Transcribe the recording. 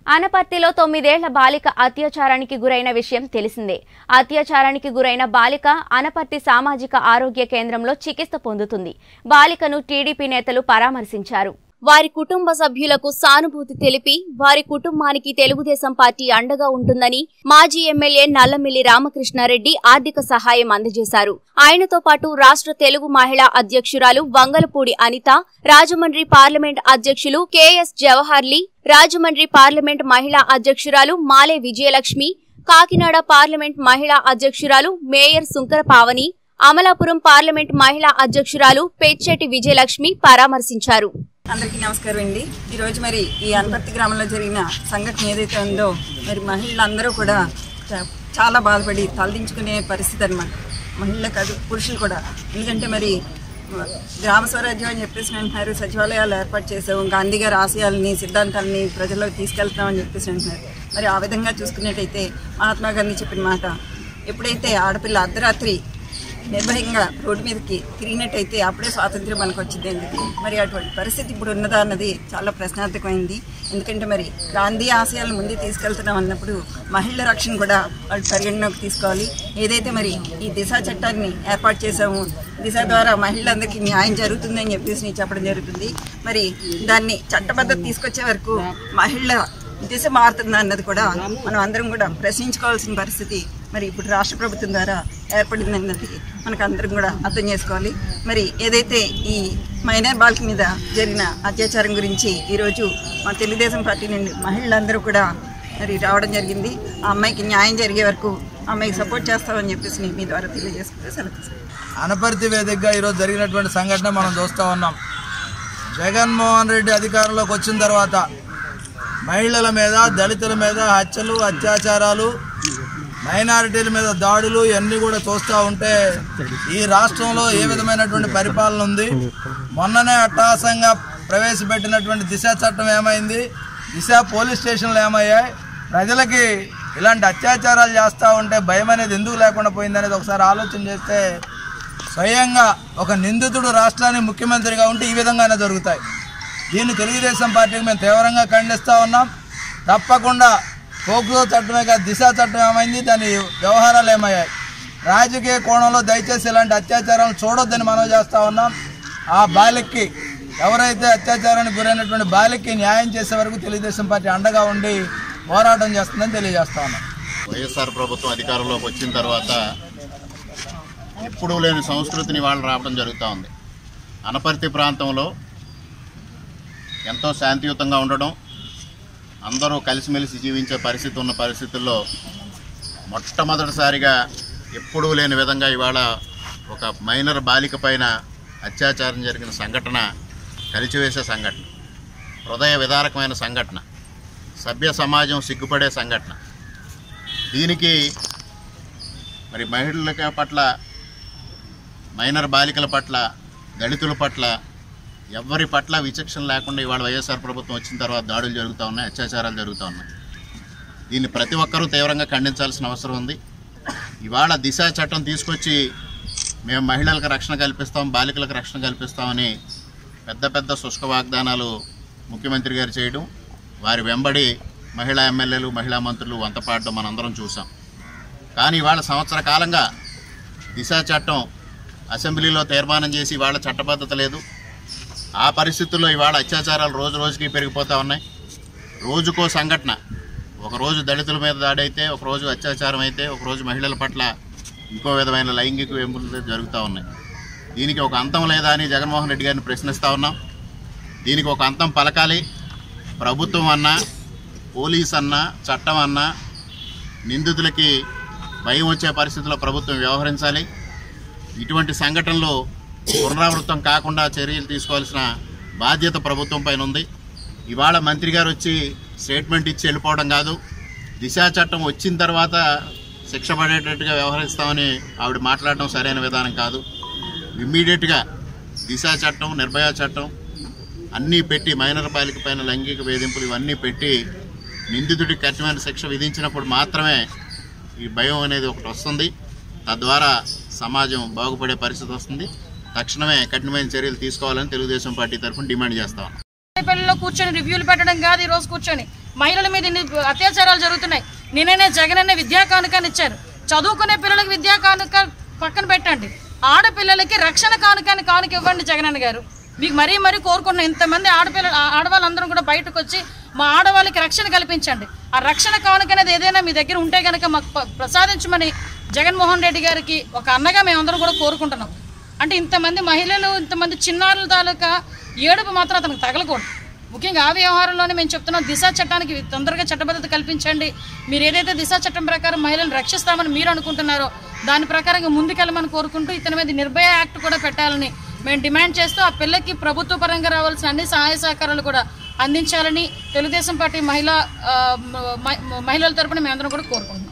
అనపర్తిలో 9 ఏళ్ల బాలిక అత్యాచారానికి గురైన విషయం తెలిసిందే. అత్యాచారానికి గురైన బాలిక అనపర్తి సామాజిక ఆరోగ్య కేంద్రంలో చికిత్స పొందుతుంది. బాలికను టీడీపీ నేతలు పరామర్శించారు. వారి కుటుంబ సభ్యులకు సానుభూతి తెలిపి వారి కుటుంబానికి తెలుగుదేశం పార్టీ అండగా ఉంటుందని మాజీ ఎమ్మెల్యే నల్లమిల్లి రామకృష్ణారెడ్డి ఆర్థిక సహాయం అందజేశారు. ఆయనతో పాటు రాష్ట్ర తెలుగు మహిళా అధ్యక్షురాలు వంగలపూడి అనిత, రాజమండ్రి పార్లమెంట్ అధ్యక్షులు కెఎస్ జవహర్లీ, రాజమండ్రి పార్లమెంట్ మహిళా అధ్యక్షురాలు మాలే విజయలక్ష్మి, కాకినాడ పార్లమెంట్ మహిళా అధ్యక్షురాలు మేయర్ సుంకర పావని, అమలాపురం పార్లమెంట్ మహిళా అధ్యక్షురాలు పెచ్చెటి విజయలక్ష్మి పరామర్శించారు. అందరికీ నమస్కారం అండి. ఈరోజు మరి ఈ అనపర్తి గ్రామంలో జరిగిన సంఘటన ఏదైతే ఉందో మరి మహిళలందరూ కూడా చాలా బాధపడి తలదించుకునే పరిస్థితి అన్నమాట. మహిళలు కాదు, పురుషులు కూడా. ఎందుకంటే మరి గ్రామ స్వరాజ్యం అని చెప్పేసి అంటున్నారు, సచివాలయాలు ఏర్పాటు చేసాము, గాంధీ గారి ఆశయాలని సిద్ధాంతాలని ప్రజల్లోకి తీసుకెళ్తున్నామని చెప్పేసి అంటున్నారు. మరి ఆ విధంగా చూసుకున్నట్టయితే మహాత్మా గాంధీ చెప్పిన మాట, ఎప్పుడైతే ఆడపిల్ల అర్ధరాత్రి నిర్భయంగా రోడ్డు మీదకి తిరిగినట్టయితే అప్పుడే స్వాతంత్ర్యం మనకు వచ్చింది. ఎందుకు మరి అటువంటి పరిస్థితి ఇప్పుడు ఉన్నదా అన్నది చాలా ప్రశ్నార్థకమైంది. ఎందుకంటే మరి గాంధీ ఆశయాలను ముందే తీసుకెళ్తున్నాం అన్నప్పుడు మహిళల రక్షణ కూడా వాళ్ళు పరిగణలోకి తీసుకోవాలి. ఏదైతే మరి ఈ దిశ చట్టాన్ని ఏర్పాటు చేసామో, దిశ ద్వారా మహిళలందరికీ న్యాయం జరుగుతుందని చెప్పేసి చెప్పడం జరుగుతుంది. మరి దాన్ని చట్టబద్ధత తీసుకొచ్చే వరకు మహిళ దిశ మారుతుందా అన్నది కూడా మనం అందరం కూడా ప్రశ్నించుకోవాల్సిన పరిస్థితి మరి ఇప్పుడు రాష్ట్ర ప్రభుత్వం ద్వారా ఏర్పడింది అన్నది మనకు అందరం కూడా అర్థం చేసుకోవాలి. మరి ఏదైతే ఈ మైనర్ బాలిక మీద జరిగిన అత్యాచారం గురించి ఈరోజు మన తెలుగుదేశం పార్టీ నుండి మహిళలందరూ కూడా మరి రావడం జరిగింది. ఆ అమ్మాయికి న్యాయం జరిగే వరకు అమ్మాయికి సపోర్ట్ చేస్తామని చెప్పేసి మీ ద్వారా తెలియజేసుకుంటే సెలవు. అనపర్తి వేదికగా ఈరోజు జరిగినటువంటి సంఘటన మనం చూస్తూ ఉన్నాం. జగన్మోహన్ రెడ్డి అధికారంలోకి వచ్చిన తర్వాత మహిళల మీద, దళితుల మీద హత్యలు, అత్యాచారాలు, మైనారిటీల మీద దాడులు ఇవన్నీ కూడా చూస్తూ ఉంటే ఈ రాష్ట్రంలో ఏ విధమైనటువంటి పరిపాలన ఉంది? మొన్ననే అట్టహాసంగా ప్రవేశపెట్టినటువంటి దిశ చట్టం ఏమైంది? దిశ పోలీస్ స్టేషన్లు ఏమయ్యాయి? ప్రజలకి ఇలాంటి అత్యాచారాలు చేస్తూ ఉంటే భయం అనేది ఎందుకు లేకుండా పోయిందనేది ఒకసారి ఆలోచన చేస్తే స్వయంగా ఒక నిందితుడు రాష్ట్రానికి ముఖ్యమంత్రిగా ఉంటే ఈ విధంగానే జరుగుతాయి. దీన్ని తెలుగుదేశం పార్టీకి మేము తీవ్రంగా ఖండిస్తూ ఉన్నాం. తప్పకుండా పోక్సో చట్టమే కాదు, దిశ చట్టం ఏమైంది, దాని వ్యవహారాలు ఏమయ్యాయి? రాజకీయ కోణంలో దయచేసి ఇలాంటి అత్యాచారాలను చూడొద్దని మనం చేస్తూ ఉన్నాం. ఆ బాలికకి, ఎవరైతే అత్యాచారానికి గురైనటువంటి బాలికకి న్యాయం చేసే వరకు తెలుగుదేశం పార్టీ అండగా ఉండి పోరాటం చేస్తుందని తెలియజేస్తా ఉన్నాం. వైఎస్ఆర్ ప్రభుత్వం అధికారంలోకి వచ్చిన తర్వాత ఎప్పుడూ లేని సంస్కృతిని వాళ్ళు రావడం జరుగుతూ ఉంది. అనపర్తి ప్రాంతంలో ఎంతో శాంతియుతంగా ఉండడం, అందరూ కలిసిమెలిసి జీవించే పరిస్థితి ఉన్న పరిస్థితుల్లో మొట్టమొదటిసారిగా ఎప్పుడూ లేని విధంగా ఇవాళ ఒక మైనర్ బాలిక పైన అత్యాచారం జరిగిన సంఘటన కలిచివేసే సంఘటన, హృదయ విదారకమైన సంఘటన, సభ్య సమాజం సిగ్గుపడే సంఘటన. దీనికి మరి మహిళల పట్ల, మైనర్ బాలికల పట్ల, దళితుల పట్ల ఎవరి పట్ల విచక్షణ లేకుండా ఇవాళ వైఎస్ఆర్ ప్రభుత్వం వచ్చిన తర్వాత దాడులు జరుగుతూ ఉన్నాయి, అత్యాచారాలు జరుగుతూ ఉన్నాయి. దీన్ని ప్రతి ఒక్కరూ తీవ్రంగా ఖండించాల్సిన అవసరం ఉంది. ఇవాళ దిశ చట్టం తీసుకొచ్చి మేము మహిళలకు రక్షణ కల్పిస్తాం, బాలికలకు రక్షణ కల్పిస్తామని పెద్ద పెద్ద శుష్క వాగ్దానాలు ముఖ్యమంత్రి గారు చేయడం, వారి వెంబడి మహిళా ఎమ్మెల్యేలు, మహిళా మంత్రులు వంతపాడడం మనందరం చూసాం. కానీ ఇవాళ సంవత్సర కాలంగా దిశ చట్టం అసెంబ్లీలో తీర్మానం చేసి ఇవాళ చట్టబద్ధత లేదు. ఆ పరిస్థితుల్లో ఇవాళ అత్యాచారాలు రోజు రోజుకి పెరిగిపోతూ ఉన్నాయి. రోజుకో సంఘటన, ఒకరోజు దళితుల మీద దాడి అయితే, ఒకరోజు అత్యాచారం అయితే, ఒకరోజు మహిళల పట్ల ఇంకో విధమైన లైంగిక వేధింపులు జరుగుతూ ఉన్నాయి. దీనికి ఒక అంతం లేదా అని జగన్మోహన్ రెడ్డి గారిని ప్రశ్నిస్తూ ఉన్నాం. దీనికి ఒక అంతం పలకాలి. ప్రభుత్వం అన్నా, పోలీస్ అన్నా, చట్టం అన్నా నిందితులకి భయం వచ్చే పరిస్థితుల్లో ప్రభుత్వం వ్యవహరించాలి. ఇటువంటి సంఘటనలు పునరావృతం కాకుండా చర్యలు తీసుకోవాల్సిన బాధ్యత ప్రభుత్వం పైన ఉంది. ఇవాళ మంత్రి గారు వచ్చి స్టేట్మెంట్ ఇచ్చి వెళ్ళిపోవడం కాదు, దిశ చట్టం వచ్చిన తర్వాత శిక్ష పడేటట్టుగా వ్యవహరిస్తామని ఆవిడ మాట్లాడడం సరైన విధానం కాదు. ఇమ్మీడియట్గా దిశ చట్టం, నిర్భయ చట్టం అన్నీ పెట్టి, మైనర్ బాలిక పైన లైంగిక వేధింపులు ఇవన్నీ పెట్టి నిందితుడికి కఠినమైన శిక్ష విధించినప్పుడు మాత్రమే ఈ భయం అనేది ఒకటి వస్తుంది. తద్వారా సమాజం బాగుపడే పరిస్థితి వస్తుంది. తక్షణమే కఠినమైన చర్యలు తీసుకోవాలని తెలుగుదేశం పార్టీ తరఫున డిమాండ్ చేస్తాం. కూర్చొని రివ్యూలు పెట్టడం కాదు, ఈ రోజు కూర్చొని మహిళల మీద ఇన్ని అత్యాచారాలు జరుగుతున్నాయి. నేనైనా జగన్ అనే విద్యా కానుకని ఇచ్చారు. చదువుకునే పిల్లలకి విద్యా కానుక పక్కన పెట్టండి, ఆడపిల్లలకి రక్షణ కానుక ఇవ్వండి జగన్ అన్న గారు. మీకు మరీ కోరుకుంటున్నాం, ఇంతమంది ఆడవాళ్ళందరూ కూడా బయటకు వచ్చి మా ఆడవాళ్ళకి రక్షణ కల్పించండి. ఆ రక్షణ కానుక అనేది ఏదైనా మీ దగ్గర ఉంటే కనుక మాకు ప్రసాదించమని జగన్మోహన్ రెడ్డి గారికి ఒక అన్నగా మేమందరం కూడా కోరుకుంటున్నాం. అంటే ఇంతమంది మహిళలు, ఇంతమంది చిన్నారుల తాలూకా ఏడుపు మాత్రం అతనికి తగలకూడదు. ముఖ్యంగా ఆ వ్యవహారంలోనే మేము చెప్తున్నాం, దిశా చట్టానికి తొందరగా చట్టబద్ధత కల్పించండి. మీరు ఏదైతే దిశా చట్టం ప్రకారం మహిళలను రక్షిస్తామని మీరు అనుకుంటున్నారో దాని ప్రకారంగా ముందుకెళ్ళమని కోరుకుంటూ ఇతని మీద నిర్భయ యాక్ట్ కూడా పెట్టాలని మేము డిమాండ్ చేస్తూ ఆ పిల్లకి ప్రభుత్వ పరంగా రావాల్సిన అన్ని సహాయ సహకారాలు కూడా అందించాలని తెలుగుదేశం పార్టీ మహిళల తరపున మేమందరం కూడా కోరుకుంటున్నాం.